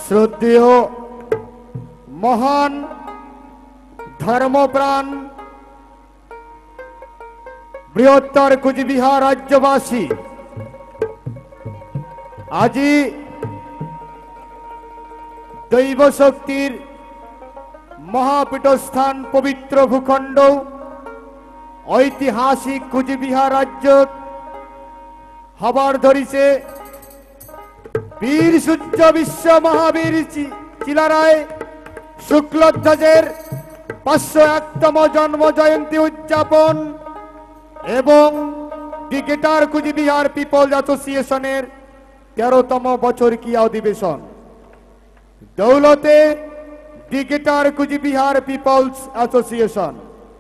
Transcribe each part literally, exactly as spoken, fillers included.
শ্রদ্ধেয় মহান ধর্মপ্রাণ বৃহত্তর কুচবিহার রাজ্যবাসী, আজি দৈব শক্তির মহাপীঠস্থান পবিত্র ভূখণ্ড ঐতিহাসিক কুচবিহার রাজ্য হবার ধরিছে বীর সূর্য বিশ্ব মহাবীর চিলারায় শুক্লধ্বজের পাঁচশো একতম জন্ম জয়ন্তী উদযাপন এবং ক্রিকেটার কুচবিহার পিপলস অ্যাসোসিয়েশনের তেরোতম বছর কি অধিবেশন দৌলতে greater Cooch Behar peoples association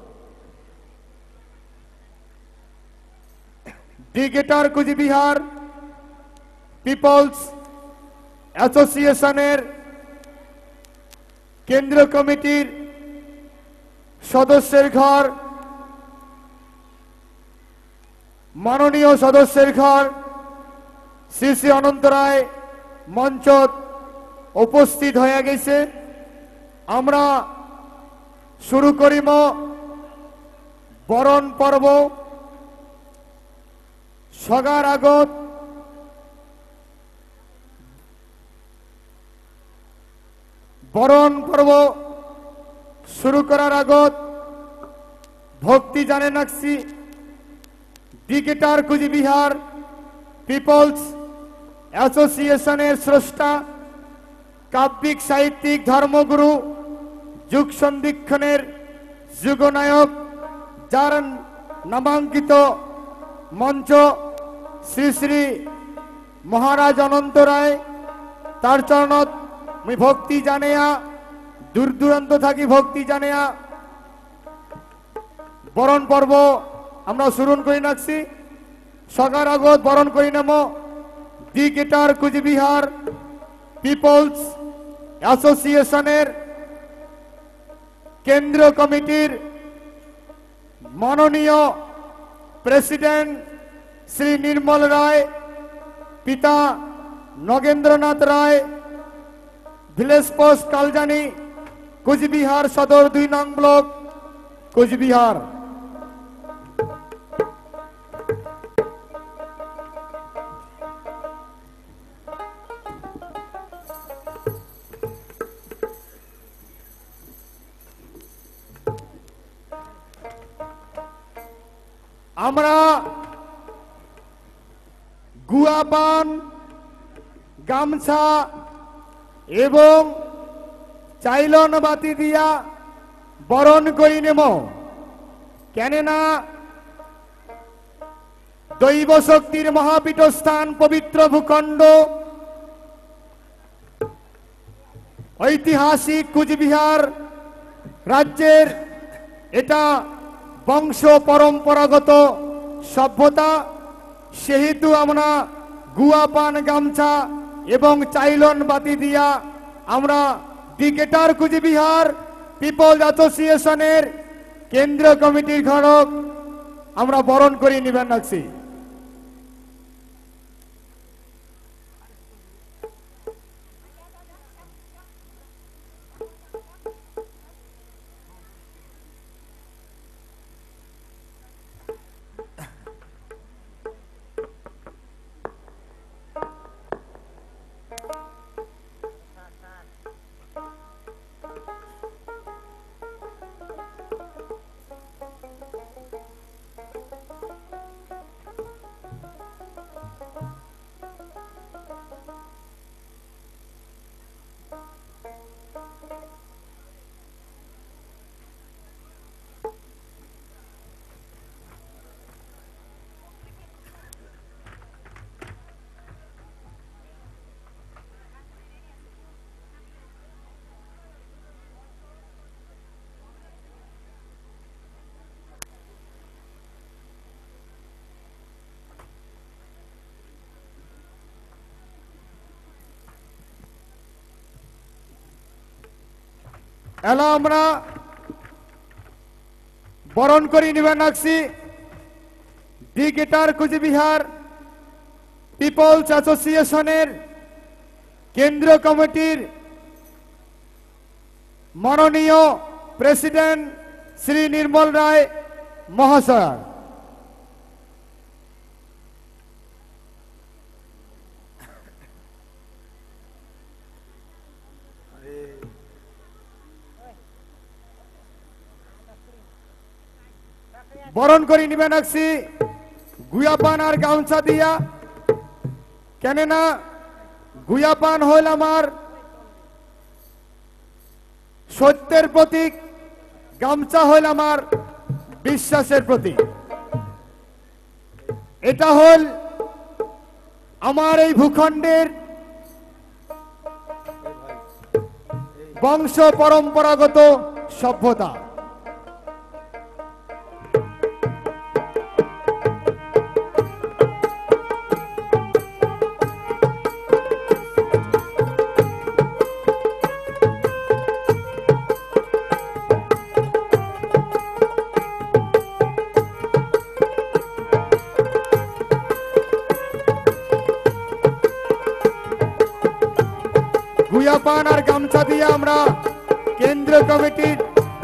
greater Cooch Behar peoples অ্যাসোসিয়েশনের কেন্দ্রীয় কমিটির সদস্যের ঘর, মাননীয় সদস্যের ঘর শ্রী শ্রী অনন্ত রায় মঞ্চ উপস্থিত হয়ে গেছে। আমরা শুরু করিম বরণ পর্ব। সগার আগত বরণ পর্ব শুরু করার আগত ভক্তি জানে নাকছি ক্রিকেটার কুচবিহার পিপলস অ্যাসোসিয়েশনের স্রষ্টা কাব্যিক সাহিত্যিক ধর্মগুরু যুগ সন্ধিক্ষণের যুগনায়ক, যার নামাঙ্কিত মঞ্চ শ্রী শ্রী মহারাজ অনন্ত রায়, তার চরণত আমি ভক্তি জানিয়া দূর দূরান্ত থাকি ভক্তি জানিয়া বরণ পর্ব আমরা শুরু করি নাকছি। সকার আগত বরণ করি নাম ক্রিকেটার কুচবিহার পিপলস অ্যাসোসিয়েশনের কেন্দ্রীয় কমিটির মাননীয় প্রেসিডেন্ট শ্রী নির্মল রায়, পিতা নগেন্দ্রনাথ রায়, ভিলেজ পোস্ট কালজানি, কুচবিহার সদর দুই নং ব্লক, কুচবিহার। আমরা গুয়া পান, গামছা এবং চাইলন বাতি দিয়া বরণ করি নেব, কেননা দৈব শক্তির মহাপীঠস্থান পবিত্র ভূখণ্ড ঐতিহাসিক কুচবিহার রাজ্যের এটা বংশ পরম্পরাগত সভ্যতা, সেহেতু আমরা গুয়া পান, গামছা এবং চাইলন বাতি দিয়া আমরা ক্রিকেটার কুচবিহার পিপলস অ্যাসোসিয়েশনের কেন্দ্রীয় কমিটির ঘরক আমরা বরণ করে নিবেন রাখছি। এলা আমরা বরণ করে নিবেন রাখছি ক্রিকেটার কুচবিহার পিপলস অ্যাসোসিয়েশনের কেন্দ্রীয় কমিটির মাননীয় প্রেসিডেন্ট শ্রী নির্মল রায় মহাশয়, বরণ করে নিবেন আসছি গুয়াপান আর গামছা দিয়া, কেননা গুয়াপান হইল আমার সত্যের প্রতীক, গামছা হইল আমার বিশ্বাসের প্রতীক। এটা হল আমার এই ভূখণ্ডের বংশ পরম্পরাগত সভ্যতা। গুয়াপান আর গামছা দিয়ে আমরা কেন্দ্রীয় কমিটির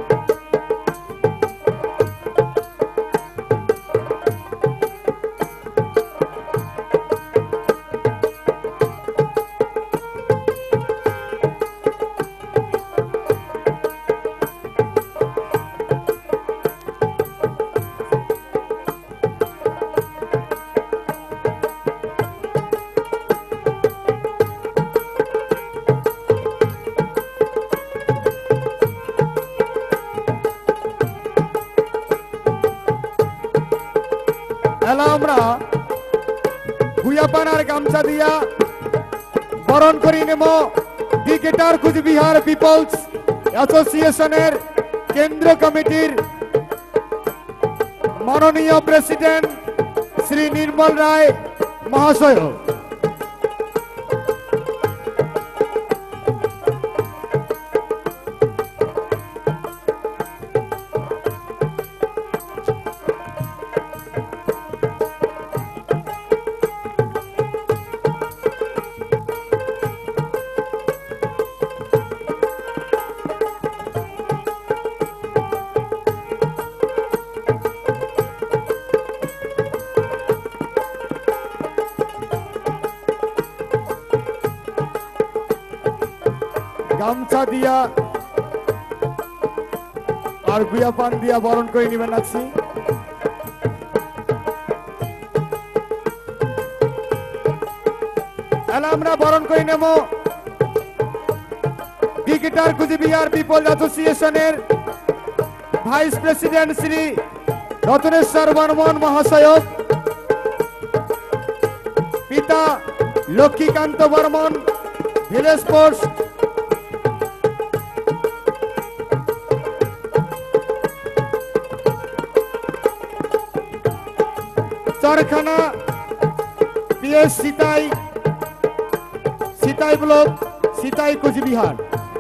আমরা গুয়াপান আর গামছা দিয়া বরণ করি নেব দি গ্রেটার কুচবিহার পিপলস অ্যাসোসিয়েশনের কেন্দ্রীয় কমিটির মাননীয় প্রেসিডেন্ট শ্রী নির্মল রায় মহাশয়। গামছা দিয়া আর গুয়াপান দিয়া বরণ করে নিবেন আছি। আমরা বরণ করে নেব দি গ্রেটার কুচবিহার পিপল অ্যাসোসিয়েশনের ভাইস প্রেসিডেন্ট শ্রী রতনেশ্বর বর্মন মহাশয়, পিতা Lakshmikanta Barman, village post Charkhana, PS Sitai, Sitai block, Sitai Cooch Behar.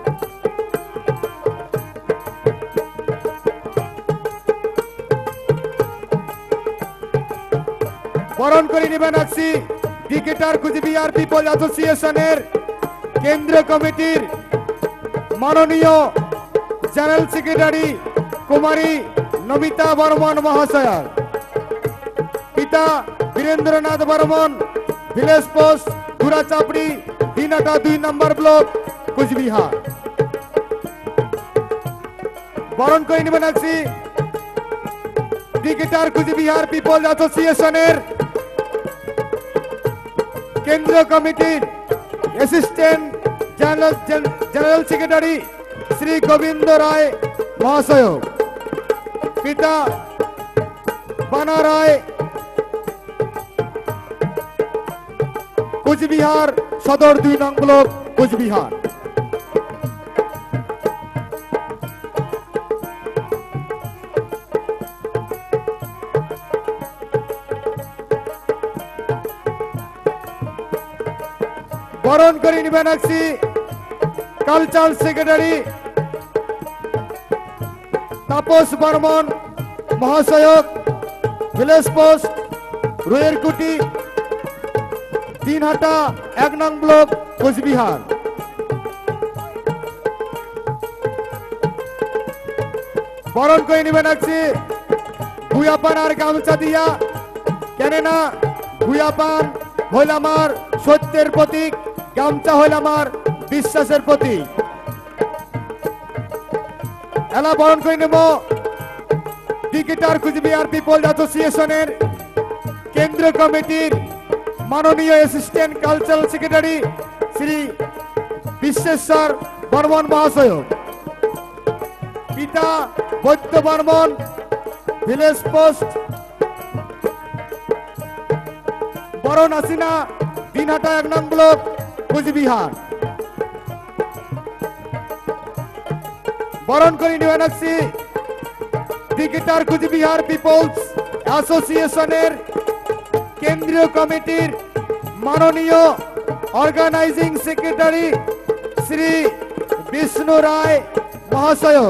বরণ করে নেবেন আছি দি গ্রেটার কুচবিহার পিপল অ্যাসোসিয়েশনের কেন্দ্রীয় কমিটির মাননীয় জেনারেল সেক্রেটারি কুমারী নমিতা বর্মন মহাশয়া, পিতা বীরেন্দ্রনাথ বর্মন, ভিলেজ পোস্ট গুড়াচাপড়ি, দিনাটা দুই নম্বর ব্লক, কুচবিহার। বরণ করে নেবেন আছি দি গ্রেটার কুচবিহার পিপল অ্যাসোসিয়েশনের কেন্দ্রীয় কমিটির assistant general secretary Shri Gobinda Roy মহাশয়, পিতা বানা রায়, কুচবিহার সদর দুই নং ব্লক, কুচবিহার। বরণ করে নিবেন আছি কালচারাল সেক্রেটারি তাপস বর্মন মহাশয়, ভিলেজ পোস্ট রুয়েরকুটি, দিনহাটা এক নং ব্লক কোচবিহার। বরণ করে নেবেন আছি ভুয়াপান আর গামছা দিয়া, কেননা ভুয়াপান হইল আমার সত্যের প্রতীক, গামছা হইল আমার বিশ্বাসের প্রতীক। এলা বরণ করে নেব ক্রিকেটার কুচবিহার পিপল অ্যাসোসিয়েশনের কেন্দ্রীয় কমিটির মাননীয় assistant cultural secretary Shri Bisweswar Barman মহাশয়, পিতা বৈদ্য বর্মন, ভিলেজ পোস্ট বরণ আসিনা, দিনহাটা এক নং ব্লক কুচবিহার। বরণ করে নিবেন আছি ক্রিকেটার কুচবিহার পিপলস অ্যাসোসিয়েশনের কেন্দ্রীয় কমিটির মাননীয় অর্গানাইজিং সেক্রেটারি শ্রী বিষ্ণু রায় মহাশয়,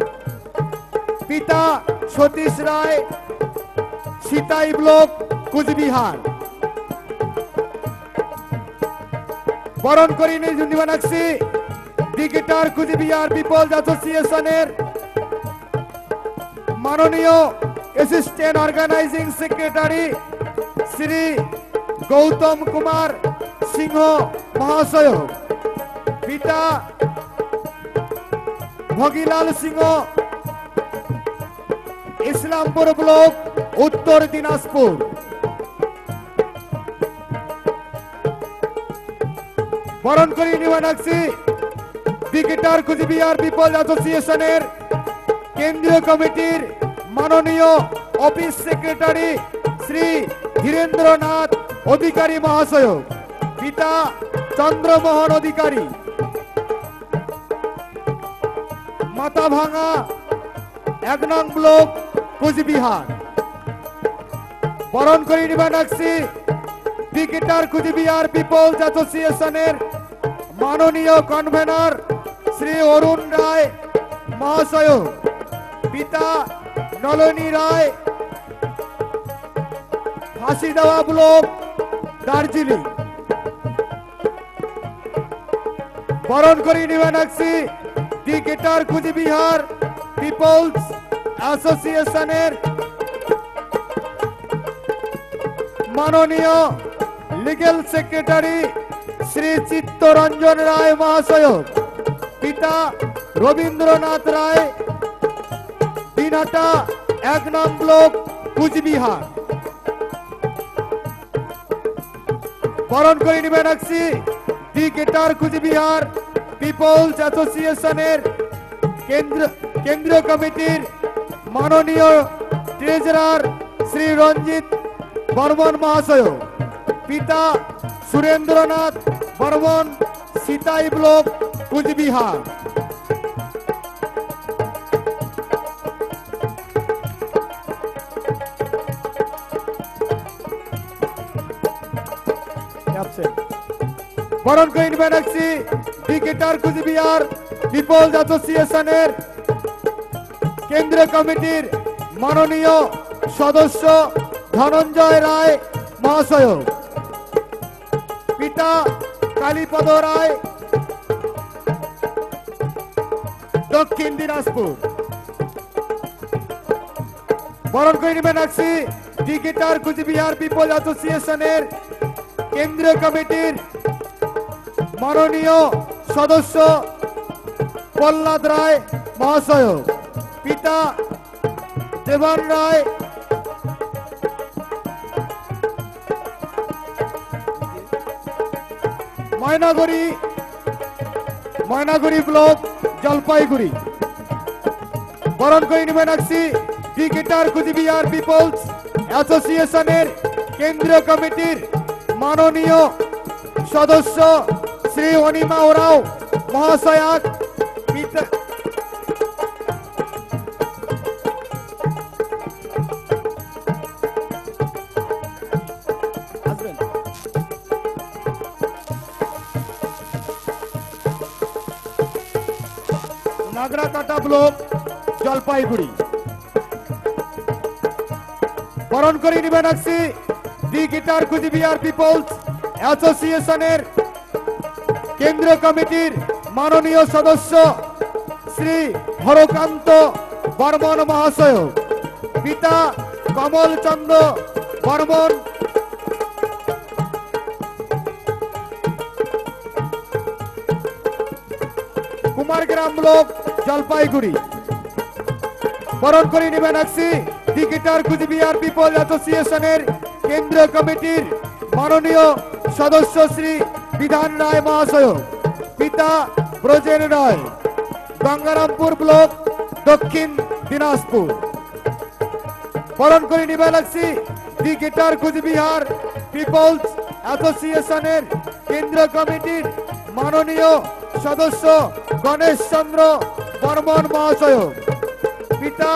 পিতা সতীশ রায়, সিতাই ব্লক কুচবিহার। বরণ করে নিবেন আছি ক্রিকেটার কুচবিহার পিপলস অ্যাসোসিয়েশনের মাননীয় assistant organising secretary Shri Gautam Kumar Singha মহাশয়, পিতা ভগিলাল সিংহ, ইসলামপুর ব্লক উত্তর দিনাজপুর। বরণ করে নিবেন আছি ক্রিকেটার কুচবিহার পিপল অ্যাসোসিয়েশনের কেন্দ্রীয় কমিটির মাননীয় অফিস সেক্রেটারি শ্রী ধীরেন্দ্রনাথ অধিকারী মহাশয়, পিতা চন্দ্রমোহন অধিকারী, মাথাভাঙা এক নং ব্লক কুচবিহার। বরণ করে নিবেন আছি ক্রিকেটার কুচবিহার পিপলস অ্যাসোসিয়েশনের মাননীয় কনভেনর শ্রী অরুণ রায় মহাশয়, পিতা নলিনী রায়, ফাঁসিদেওয়া ব্লক দার্জিলিং। বরণ করে নিবেন আছি ক্রিকেটার কুচবিহার পিপলস অ্যাসোসিয়েশনের মাননীয় লিগ্যাল সেক্রেটারি শ্রী চিত্তরঞ্জন রায় মহাশয়, পিতা রবীন্দ্রনাথ রায়, দিনহাটা এক নং ব্লক কুচবিহার। বরণ করে নিবেন আছি ক্রিকেটার কুচবিহার পিপলস অ্যাসোসিয়েশনের কেন্দ্র কেন্দ্রীয় কমিটির মাননীয় ট্রেজারার শ্রী রঞ্জিত বর্মন মহাশয়, পিতা সুরেন্দ্রনাথ বর্মন, সিতাই ব্লক কুচবিহার। বরণ করে নিবেন আছি ক্রিকেটার কুচবিহার পিপলস অ্যাসোসিয়েশনের কেন্দ্রীয় কমিটির মাননীয় সদস্য ধনঞ্জয় রায় মহাশয়, পিতা কালীপদ রায়, দক্ষিণ দিনাজপুর। বরণ করে নিবেন আছি ক্রিকেটার কুচবিহার পিপল অ্যাসোসিয়েশনের কেন্দ্রীয় কমিটির মাননীয় সদস্য প্রহ্লাদ রায় মহাশয়, পিতা দেবান রায়, ময়নাগুড়ি ময়নাগুড়ি ব্লক জলপাইগুড়ি। বরণ করে নিবেন আছি ক্রিকেটার কুচবিহার পিপলস অ্যাসোসিয়েশনের কেন্দ্রীয় কমিটির মাননীয় সদস্য শ্রী অনিমা ওরাও মহাশয়া, পিতা নাগরাকাটা ব্লক জলপাইগুড়ি। বরণ করে নিবেন আছি ক্রিকেটার কুচবিহার পিপলস অ্যাসোসিয়েশনের কেন্দ্রীয় কমিটির মাননীয় সদস্য শ্রী হরকান্ত বর্মন মহাশয়, পিতা কমলচন্দ্র বর্মন, কুমারগ্রাম ব্লক, জলপাইগুড়ি। বরণ করে নেবেন আসছি দি গিটার কুচবিহার পিপল অ্যাসোসিয়েশনের কেন্দ্রীয় কমিটির মাননীয় সদস্য শ্রী বিধান রায় মহাশয়, পিতা ব্রজেন রায়, গঙ্গারামপুর ব্লক, দক্ষিণ দিনাজপুর। বরণ করে নেবেন আসছি দি গিটার কুচবিহার পিপলস অ্যাসোসিয়েশনের কেন্দ্রীয় কমিটির মাননীয় সদস্য গণেশ চন্দ্র বর্মন মহাশয়, পিতা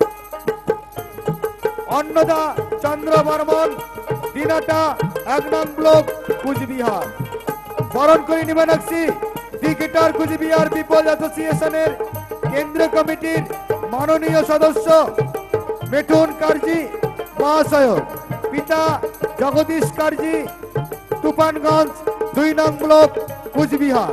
অন্নদা চন্দ্র বর্মন, দিনাটা এক নং ব্লক, কুচবিহার। বরণ করে নেবেন আসছি দি গিটার কুচবিহার পিপল অ্যাসোসিয়েশনের কেন্দ্রীয় কমিটির মাননীয় সদস্য মিঠুন কার্জি মহাশয়, পিতা জগদীশ কার্জি, তুফানগঞ্জ দুই নং ব্লক, কুচবিহার।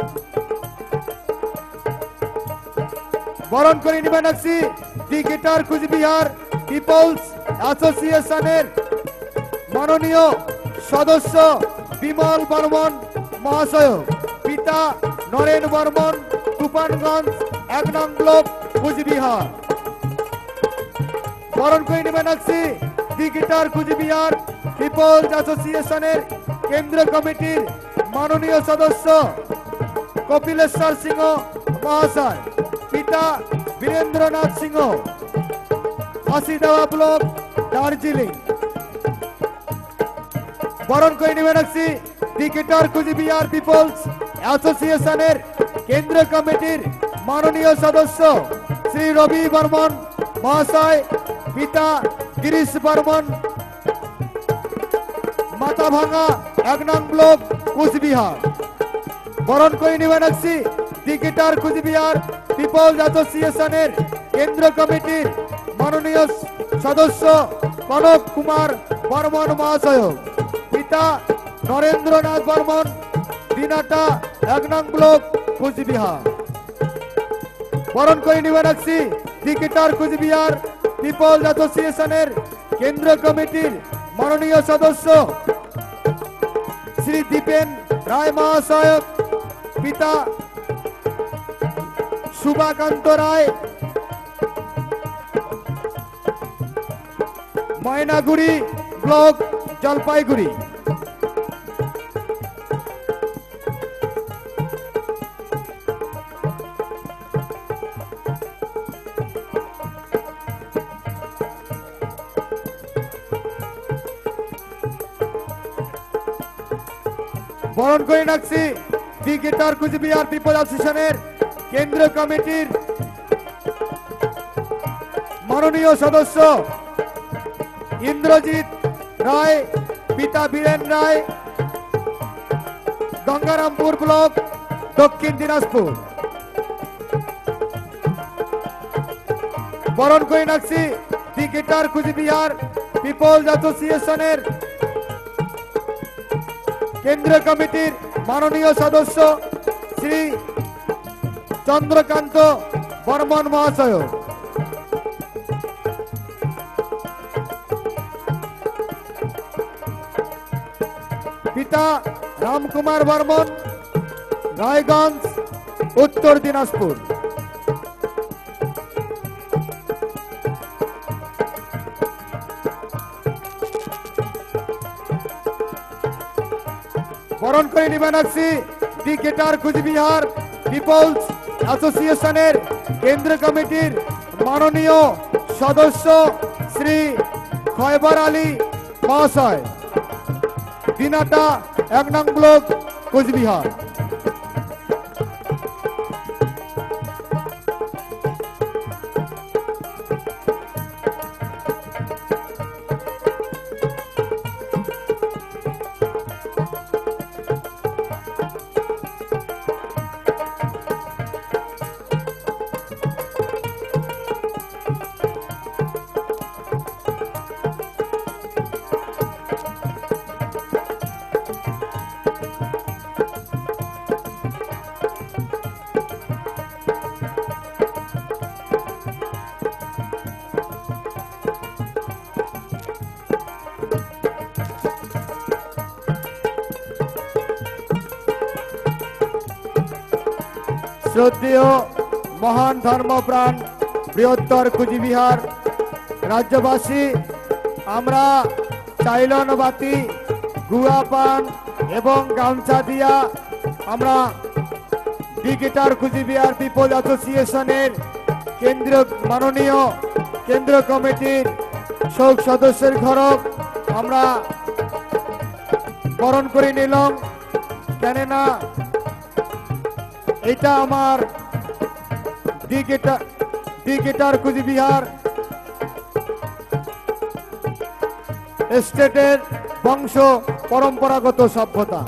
বরণ করে নেবেন আসছি দি গিটার কুচবিহার পিপলস অ্যাসোসিয়েশনের মাননীয় সদস্য বিমল বর্মন মহাশয়, পিতা নরেন বর্মন, তুফানগঞ্জ এক নং ব্লক, কুচবিহার। বরণ করে নেবেন আসছি দি গিটার কুচবিহার পিপলস অ্যাসোসিয়েশনের কেন্দ্রীয় কমিটির মাননীয় সদস্য কপিলেশ্বর সিংহ মহাশয়, পিতা বীরেন্দ্রনাথ সিংহ, হাসিদাওয়া ব্লক, দার্জিলিং। বরণ করে নেবেন আসছি দি গিটার কুচবিহার পিপলস অ্যাসোসিয়েশনের কেন্দ্রীয় কমিটির মাননীয় সদস্য শ্রী রবি বর্মন মহাশয়, পিতা গিরিশ বর্মন, মাথাভাঙা এক নং ব্লক, কুচবিহার। বরণ করে নেবেন আসছি দি গিটার কুচবিহার পিপলস অ্যাসোসিয়েশনের কেন্দ্রীয় কমিটির মাননীয় সদস্য কনক কুমার বর্মন মহাশয়, পিতা নরেন্দ্রনাথ বর্মন, দিনাটা এক নং ব্লক, কুচবিহার। বরণ করে নেবেন আসছি দি গিটার কুচবিহার পিপলস অ্যাসোসিয়েশনের কেন্দ্রীয় কমিটির মাননীয় সদস্য শ্রী দীপেন রায় মহাশয়, পিতা শুভাকান্ত রায়, ময়নাগুড়ি ব্লক, জলপাইগুড়ি। বরণ করে রাখছি দি গিটার কুচবিহার পিপল অ্যাসোসিয়েশনের কেন্দ্রীয় কমিটির মাননীয় সদস্য ইন্দ্রজিৎ রায়, পিতা বীরেন রায়, গঙ্গারামপুর ব্লক, দক্ষিণ দিনাজপুর। বরণ করে রাখছি দি গিটার কুচবিহার পিপলস অ্যাসোসিয়েশনের কেন্দ্রীয় কমিটির মাননীয় সদস্য শ্রী চন্দ্রকান্ত বর্মন মহাশয়, পিতা রামকুমার বর্মন, রায়গঞ্জ, উত্তর দিনাজপুর। বরণ করে নেবেন আসছি দি গিটার কুচবিহার পিপলস অ্যাসোসিয়েশনের কেন্দ্রীয় কমিটির মাননীয় সদস্য শ্রী খয়বর আলী মহাশয়, দিনাটা এক নং ব্লক, কুচবিহার। শ্রদ্ধেয় মহান ধর্মপ্রাণ বৃহত্তর কুচবিহার রাজ্যবাসী, আমরা চাইলনবাতি, গুয়া পান এবং গামছা দিয়া আমরা ক্রিকেটার কুচবিহার পিপল অ্যাসোসিয়েশনের কেন্দ্রীয় মাননীয় কেন্দ্র কমিটির শোক সদস্যের ঘরক আমরা বরণ করে নিলাম। কেননা এটা আমার ক্রিকেটার ক্রিকেটার কুচবিহার স্টেটের বংশ পরম্পরাগত সভ্যতা।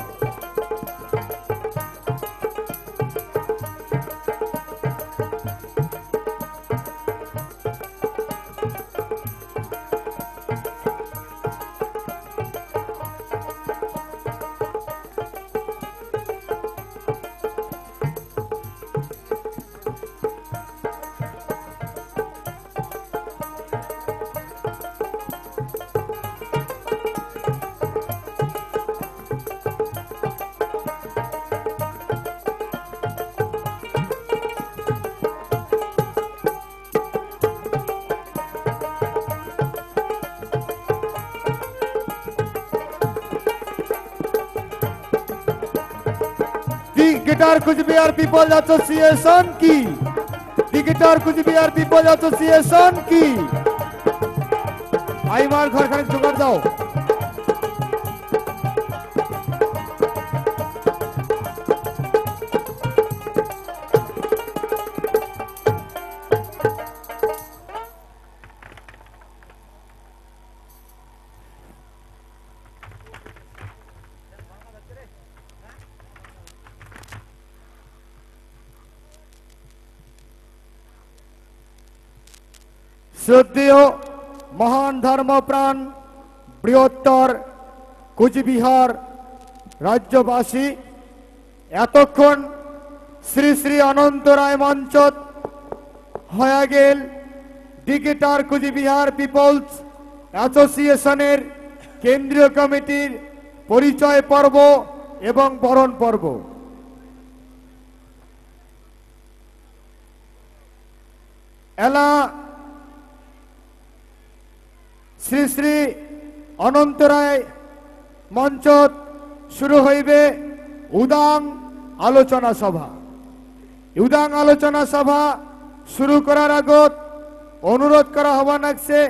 क्रिकेटर कुचबिहार पीपल एसोसिएशन की क्रिकेटर कुचबिहार पीपल एसोसिएशन की आई मार घर खाने जुगाड़ जाओ। শ্রদ্ধেয় মহান ধর্মপ্রাণ বৃহত্তর কুচবিহার রাজ্যবাসী, এতক্ষণ শ্রী শ্রী অনন্ত রায় মঞ্চত হয়ে গেল ক্রিকেটার কুচবিহার পিপলস অ্যাসোসিয়েশনের কেন্দ্রীয় কমিটির পরিচয় পর্ব এবং বরণ পর্ব। এলা শ্রী শ্রী অনন্ত রায় মঞ্চত শুরু হইবে উদাং আলোচনা সভা। উদাং আলোচনা সভা শুরু করার আগত অনুরোধ করা হওয়া লাগছে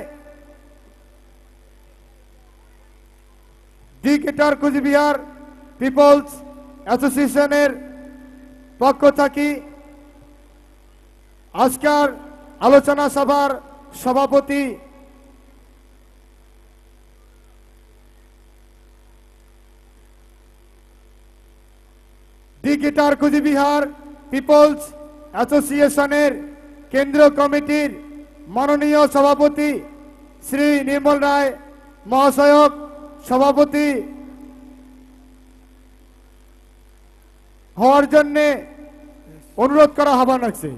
ক্রিকেটার কুচবিহার পিপলস অ্যাসোসিয়েশনের পক্ষ থেকে আজকের আলোচনা সভার সভাপতি ক্রিকেটার কুচবিহার পিপলস অ্যাসোসিয়েশনের কেন্দ্রীয় কমিটির মাননীয় সভাপতি শ্রী নির্মল রায় মহাশয়ক সভাপতি হওয়ার জন্য অনুরোধ করা আহ্বান রাখছে।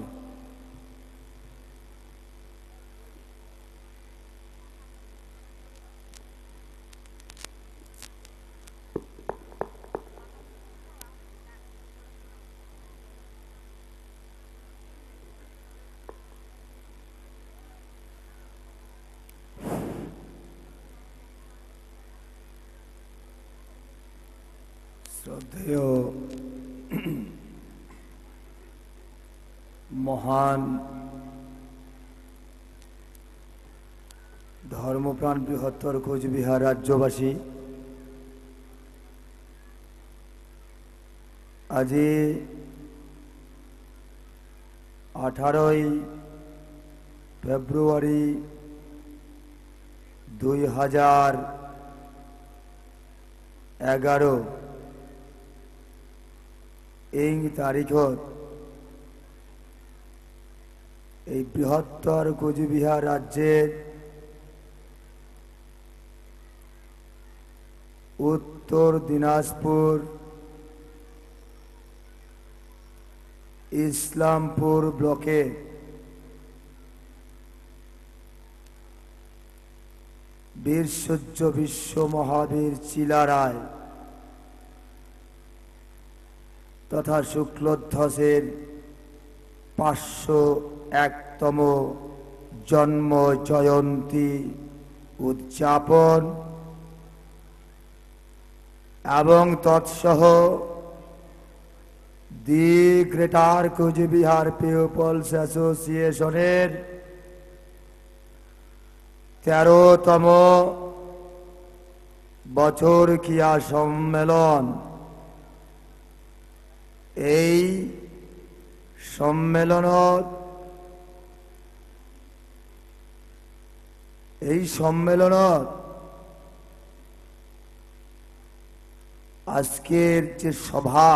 শ্রদ্ধেয় মহান ধর্মপ্রাণ বৃহত্তর কোচবিহার রাজ্যবাসী, আজি আঠারোই ফেব্রুয়ারি দুই হাজার এগারো এই তারিখত এই বৃহত্তর কোচবিহার রাজ্যের উত্তর দিনাজপুর ইসলামপুর ব্লকে বীর সূর্য বিশ্ব মহাবীর চিলারায় তথা শুক্লধ্বজের পাঁচশো একতম জন্ম জয়ন্তী উদযাপন এবং তৎসহ দি গ্রেটার কোচবিহার পিপলস অ্যাসোসিয়েশনের তেরোতম বছর ক্রিয়া সম্মেলন। এই সম্মেলনত এই সম্মেলনত আজকের যে সভা,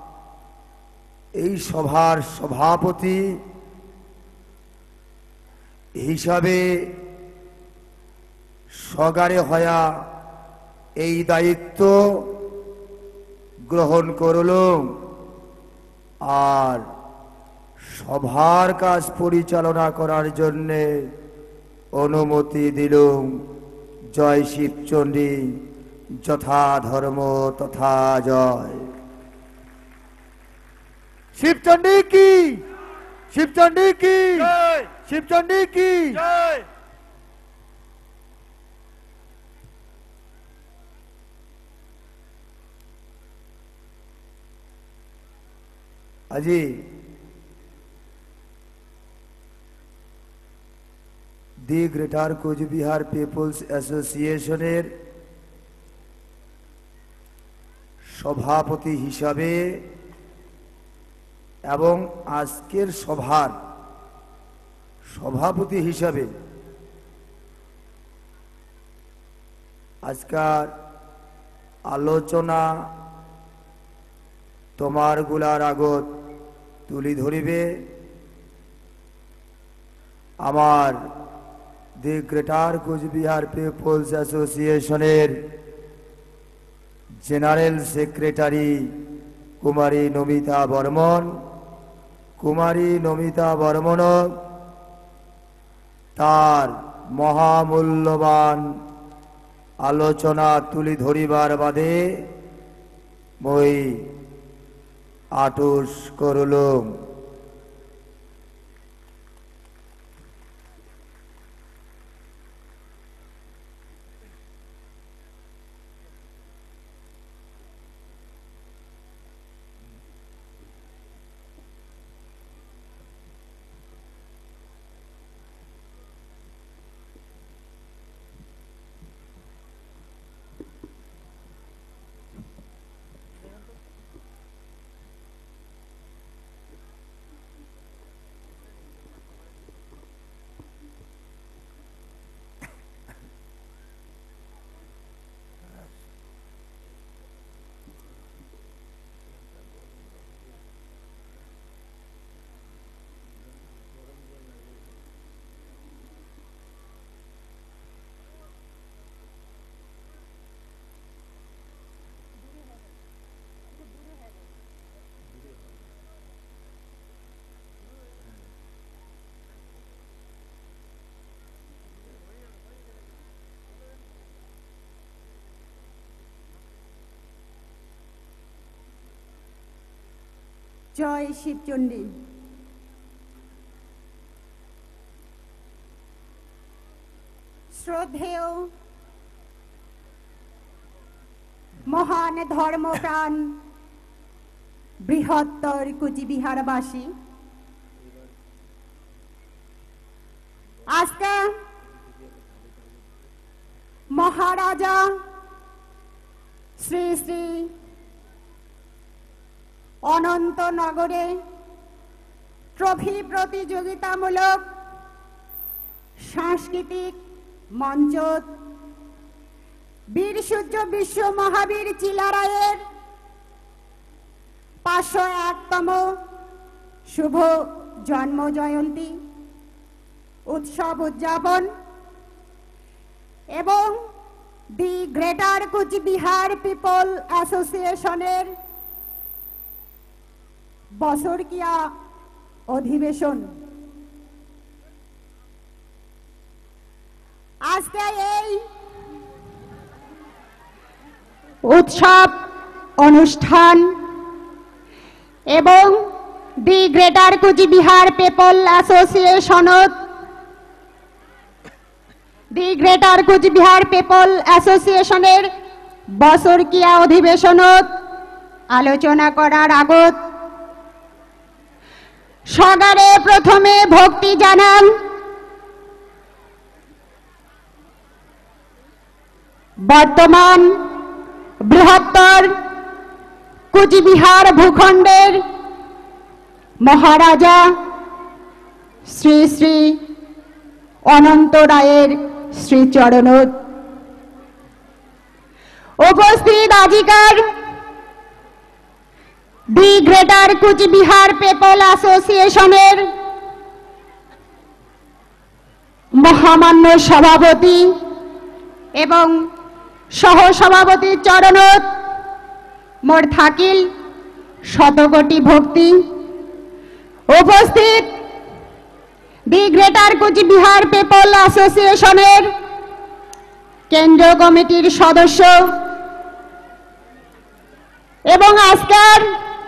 এই সভার সভাপতি হিসাবে সগারে হয়া এই দায়িত্ব গ্রহণ করলুম আর সভার কাজ পরিচালনা করার জন্যে অনুমতি দিলুম। জয় শিবচণ্ডী, যথা ধর্ম তথা জয়। শিবচণ্ডী কি, শিবচণ্ডী কি, শিবচণ্ডী কি। আজি দি গ্রেটার কোচবিহার পিপলস অ্যাসোসিয়েশনের সভাপতি হিসাবে এবং আজকের সভার সভাপতি হিসাবে আজকার আলোচনা তোমার গুলার আগত তুলি ধরিবে আমার দি গ্রেটার কোচবিহার পিপলস অ্যাসোসিয়েশনের জেনারেল সেক্রেটারি কুমারী নমিতা বর্মন। কুমারী নমিতা বর্মন তার মহামূল্যবান আলোচনা তুলি ধরিবার বাদে মই আটুস করলুম। জয় শিবচণ্ডী। শ্রদ্ধেয় মহান ধর্মপ্রাণ বৃহত্তর কোচবিহারবাসী, আজকে মহারাজা শ্রী শ্রী অনন্তনগরে ট্রফি প্রতিযোগিতামূলক সাংস্কৃতিক মঞ্চ বীর সূর্য বিশ্ব মহাবীর চিলারায়ের পাঁচশো একতম শুভ জন্ম জয়ন্তী উৎসব উদযাপন এবং দি গ্রেটার কোচবিহার পিপল অ্যাসোসিয়েশনের বছরকিয়া অধিবেশন আজকে এই উৎসব অনুষ্ঠান এবং দি গ্রেটার কুচবিহার পিপল অ্যাসোসিয়েশনত দি গ্রেটার কুচবিহার পিপল অ্যাসোসিয়েশনের বছরকিয়া অধিবেশনত আলোচনা করার আগত সগারে প্রথমে ভক্তি জানান বর্তমান বৃহত্তর কুচবিহার ভূখণ্ডের মহারাজা শ্রী শ্রী অনন্ত রায়ের শ্রীচরণত উপস্থিত আজিকার দি গ্রেটার কুচবিহার পিপল অ্যাসোসিয়েশনের মহামান্য সভাপতি এবং সহসভাপতি চরণত মোর থাকিল শতকোটি ভক্তি। উপস্থিত দি গ্রেটার কুচবিহার পিপল অ্যাসোসিয়েশনের কেন্দ্রীয় কমিটির সদস্য এবং আজকের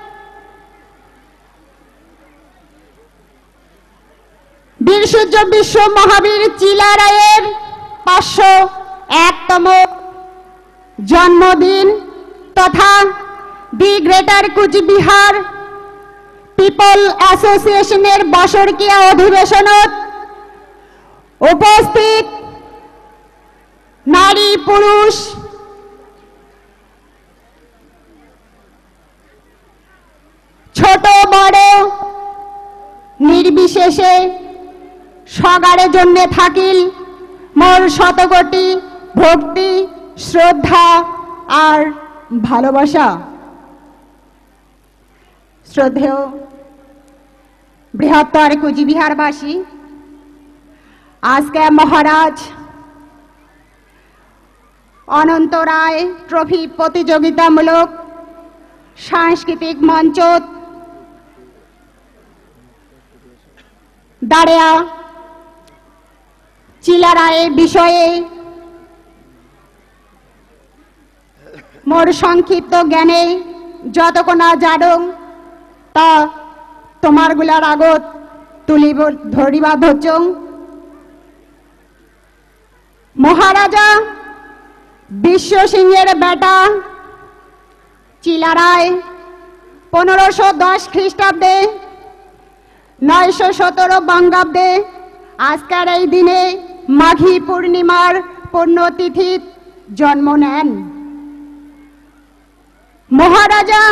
বীর সূর্য বিশ্ব মহাবীর চিলা রায়ের পাঁচশো একতম জন্মদিন তথা দি গ্রেটার কুচবিহার পিপল অ্যাসোসিয়েশনের বছরকিয়া অধিবেশনত উপস্থিত নারী পুরুষ ছোট বড় নির্বিশেষে সগারে জন্য থাকিল মোর শতকোটি ভক্তি শ্রদ্ধা আর ভালোবাসা। শ্রদ্ধেয় বৃহত্তর কুচবিহারবাসী, আজকে মহারাজ অনন্ত রায় ট্রফি প্রতিযোগিতামূলক সাংস্কৃতিক মঞ্চ দাঁড়িয়া চিলা রায়ের বিষয়ে মোর সংক্ষিপ্ত জ্ঞানে যতক্ষণ জানং তা তোমার গুলার আগত তুলিব ধরিবা ধরছং। মহারাজা বিশ্ব সিংহের বেটা চিলা রায় পনেরোশো দশ খ্রিস্টাব্দে নয়শো সতেরো বঙ্গাব্দে আজকের এই দিনে মাঘী পূর্ণিমার পুণ্যতিথিত জন্ম নেন। মহারাজা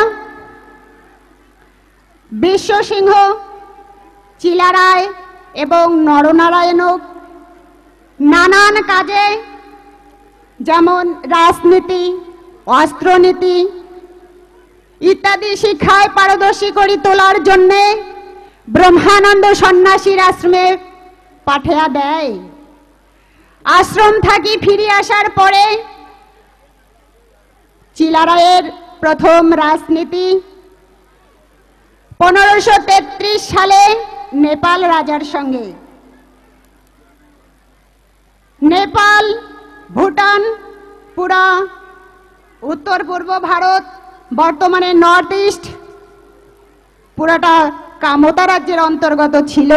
বিশ্ব সিংহ চিলা রায় এবং নরনারায়ণক নানান কাজে যেমন রাজনীতি অস্ত্রনীতি ইত্যাদি শিক্ষায় পারদর্শী করে তোলার জন্য ব্রহ্মানন্দ সন্ন্যাসীর আশ্রমে পাঠিয়ে দেয়। আশ্রম থাকি ফিরে আসার পরে চিলা রায়ের প্রথম রাজনীতি পনেরোশো তেত্রিশ সালে নেপাল রাজার সঙ্গে। নেপাল ভুটান পুরা উত্তর পূর্ব ভারত বর্তমানে নর্থ ইস্ট পুরাটা কামতা রাজ্যের অন্তর্গত ছিল।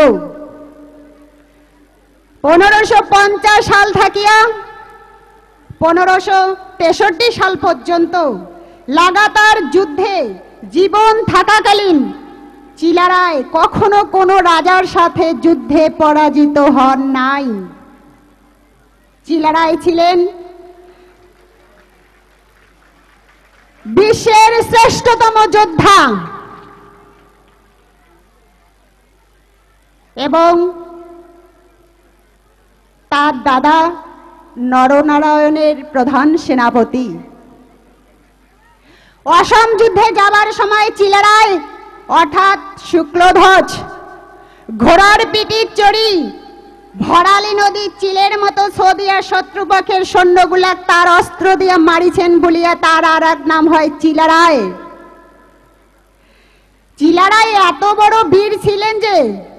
পনেরোশো পঞ্চাশ সাল থাকিয়া পনেরোশো তেষট্টি সাল পর্যন্ত লাগাতার যুদ্ধে জীবন থাকাকালীন চিলা রায় কখনো কোনো রাজার সাথে যুদ্ধে পরাজিত হন নাই। চিলা রায় ছিলেন বিশ্বের শ্রেষ্ঠতম যোদ্ধা এবং তার দাদা নরনারায়ণের প্রধান সেনাপতি। অসম যুদ্ধে যাবার সময় চিলা রায় অর্থাৎ শুক্লধ্বজ ঘোড়ার পিঠির চড়ি ভরালি নদীর চিলের মতো সদিয়া শত্রুপক্ষের সৈন্যগুলা তার অস্ত্র দিয়ে মারিছেন বলিয়া তার আর এক নাম হয় চিলা রায়। চিলা রায় এত বড় বীর ছিলেন যে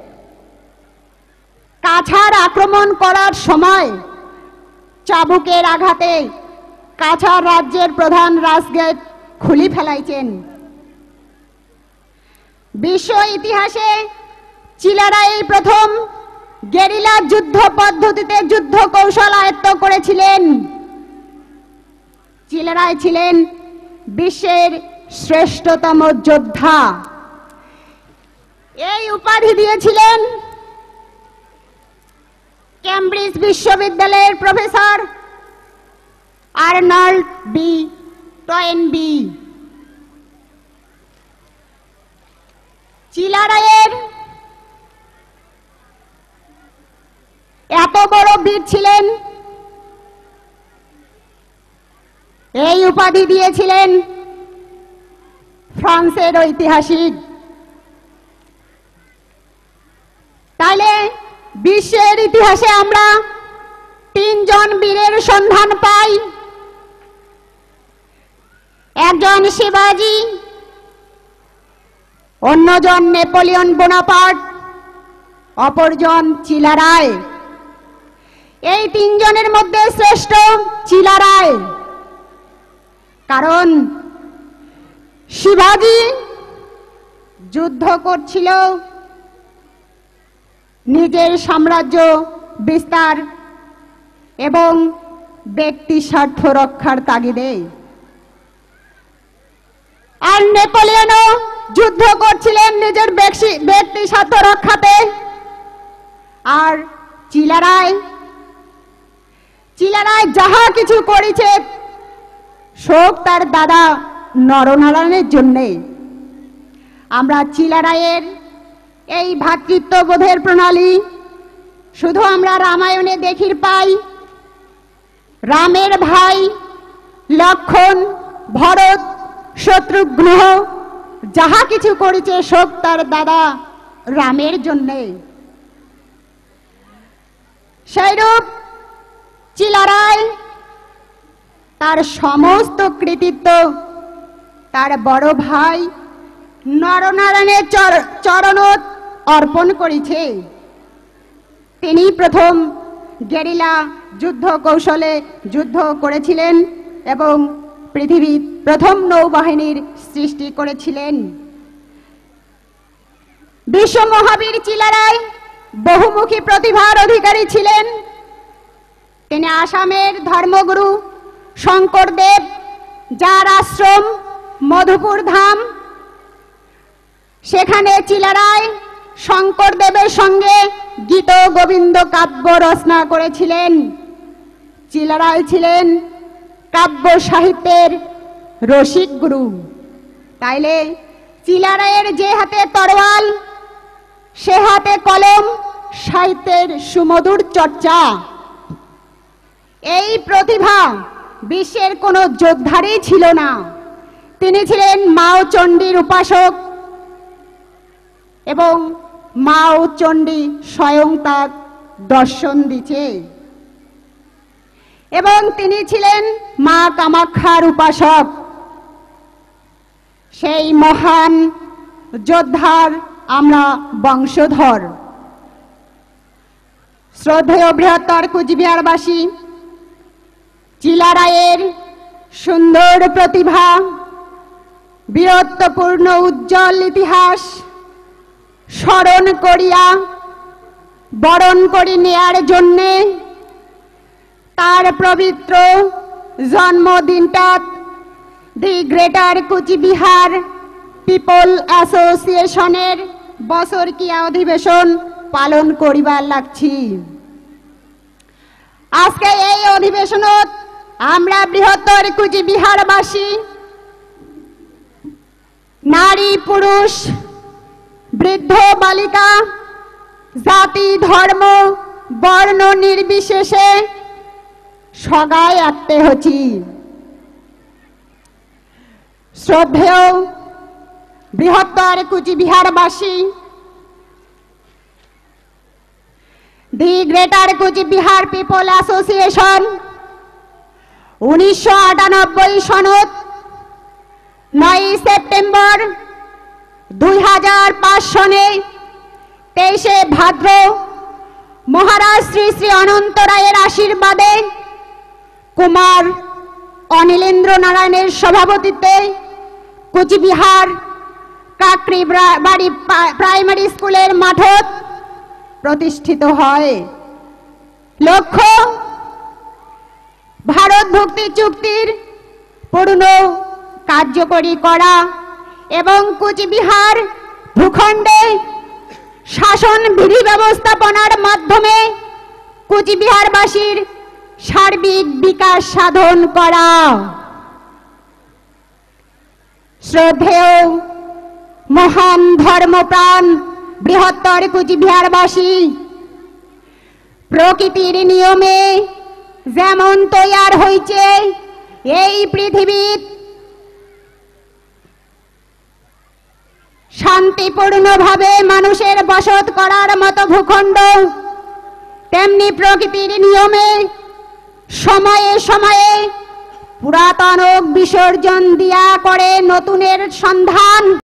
কাছাড় আক্রমণ করার সময় চাবুকের আঘাতে কাছাড় রাজ্যের প্রধান রাজগেট খুলি ফেলাইছেন। বিশ্ব ইতিহাসে চিলারাই প্রথম গেরিলা যুদ্ধ পদ্ধতিতে যুদ্ধ কৌশল আয়ত্ত করেছিলেন। চিলারাই ছিলেন বিশ্বের শ্রেষ্ঠতম যোদ্ধা। এই উপাধি দিয়েছিলেন কেমব্রিজ বিশ্ববিদ্যালয়ের প্রফেসর আর্নল্ড বি টয়েনবি। চিলারায়ের এত বড় বীর ছিলেন, এই উপাধি দিয়েছিলেন ফ্রান্সের ঐতিহাসিক। তাহলে বিশ্বের ইতিহাসে আমরা তিনজন বীরের সন্ধান পাই। একজন শিবাজি, অন্যজন নেপোলিয়ন বোনাপার্ট, অপরজন চিলারায়। এই তিনজনের মধ্যে শ্রেষ্ঠ চিলারায়, কারণ শিবাজি যুদ্ধ করছিল নিজের সাম্রাজ্য বিস্তার এবং ব্যক্তি স্বার্থ রক্ষার তাগিদে, আর নেপোলিয়নও যুদ্ধ করছিলেন নিজের ব্যক্তি স্বার্থ রক্ষাতে। আর চিলারায় চিলারায় যাহা কিছু করেছে শোক তার দাদা নরনারায়ণের জন্যে। আমরা চিলারায়ের এই ভ্রাতৃত্ববোধের প্রণালী শুধু আমরা রামায়ণে দেখির পাই। রামের ভাই লক্ষণ, ভরত, শত্রুঘ্ন যাহা কিছু করেছে শোক তার দাদা রামের জন্যে। সেইরূপ চিলারায় তার সমস্ত কৃতিত্ব তার বড় ভাই নরনারায়ণের চরণ অর্পণ করেছে। তিনি প্রথম গেরিলা যুদ্ধ কৌশলে যুদ্ধ করেছিলেন এবং পৃথিবীর প্রথম নৌবাহিনীর সৃষ্টি করেছিলেন। বিশ্ব মহাবীর চিলারায় বহুমুখী প্রতিভার অধিকারী ছিলেন। তিনি আসামের ধর্মগুরু শঙ্করদেব, যার আশ্রম মধুপুর ধাম, সেখানে চিলারায় শঙ্করদেবের সঙ্গে গীত গোবিন্দ কাব্য রচনা করেছিলেন। চিলারায় ছিলেন কাব্য সাহিত্যের রসিক গুরু। তাইলে চিলারায়ের যে হাতে তরোয়াল সে হাতে কলম, সাহিত্যের সুমধুর চর্চা। এই প্রতিভা বিশ্বের কোনো যোদ্ধারই ছিল না। তিনি ছিলেন মাও চণ্ডীর উপাসক এবং মাও চণ্ডী স্বয়ং তার দর্শন দিছে, এবং তিনি ছিলেন মা কামাখ্যার উপাসক। সেই মহান যোদ্ধার আমরা বংশধর। শ্রদ্ধেয় বৃহত্তর কুচবিহারবাসী, চিলারায়ের সুন্দর প্রতিভা, বীরত্বপূর্ণ উজ্জ্বল ইতিহাস স্মরণ করিয়া বরণ করি নেয়ার জন্যে তার পবিত্র জন্মদিনটা দি গ্রেটার কুচবিহার পিপল অ্যাসোসিয়েশনের বছরকিয়া অধিবেশন পালন করিবার লাগছি। আজকে এই অধিবেশনত আমরা বৃহত্তর কুচবিহারবাসী নারী পুরুষ বৃদ্ধ বালিকা জাতি ধর্ম বর্ণ নির্বিশেষে সগায় আত্মে হচ্ছি। শ্রদ্ধেয় বৃহত্তর কুচবিহারবাসী, the greater Cooch Behar people association উনিশশো আটানব্বই সনত নয় সেপ্টেম্বর দুই হাজার পাঁচ সনে তেইশে ভাদ্র মহারাজ শ্রী শ্রী অনন্ত রায়ের আশীর্বাদে কুমার অনিলেন্দ্র নারায়ণের সভাপতিত্বে কুচবিহার কাকরি ব্রা- বাড়ি পা- প্রাইমারি স্কুলের মাঠত প্রতিষ্ঠিত হয়। লক্ষ্য ভারত ভুক্তি চুক্তির পূর্ণ কার্যকরী করা এবং কুচবিহার ভূখণ্ডে শাসন বিধি ব্যবস্থাপনার মাধ্যমে কুচবিহারবাসীর সার্বিক বিকাশ সাধন করা। শ্রদ্ধেয় মহান ধর্মপ্রাণ বৃহত্তর কুচবিহারবাসী, প্রকৃতির নিয়মে যেমন তৈয়ার হয়েছে এই পৃথিবীর শান্তিপূর্ণভাবে মানুষের বসত করার মতো ভূখণ্ড, তেমনি প্রকৃতির নিয়মে সময়ে সময়ে পুরাতন বিসর্জন দিয়া করে নতুনের সন্ধান